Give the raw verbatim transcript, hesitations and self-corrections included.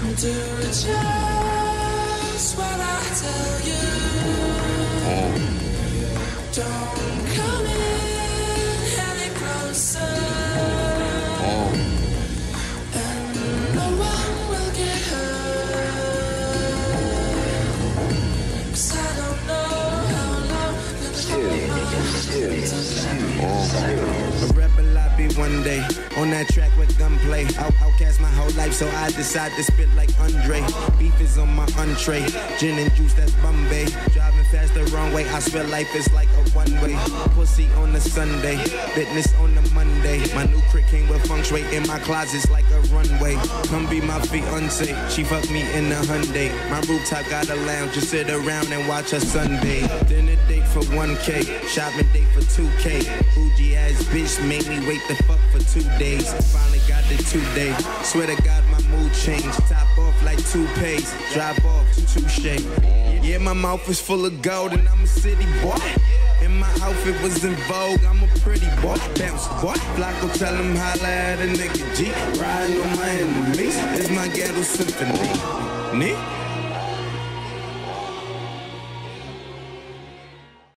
Do just what I tell you. Oh. Don't come in any closer. Oh. And no one will get hurt. 'Cause I don't know how long Oh. A rebel I be one day, on that track with gunplay. Out, outcast my whole life, so I decide to spit like Andre. Beef is on my entree, gin and juice, that's Bombay. Driving fast the wrong way, I swear life is like a one-way. Pussy on the Sunday, fitness on the Monday. My new crick came with feng shui in my closets like a runway. Come be my fiance, she fucked me in the Hyundai. My rooftop got a lounge, just sit around and watch her Sunday. Dinner date for one K, shopping date for two K. Bougie ass bitch made me wait the fuck for two days. Finally got the two day. Swear to God my mood changed. Top off like toupees, drop off touche. Yeah, my mouth is full of gold and I'm a city boy. And my outfit was in vogue, I'm a pretty boy. Bounce boy, Flocko tell him holla at a nigga G. Riding on my enemies, it's my ghetto symphony. Nee?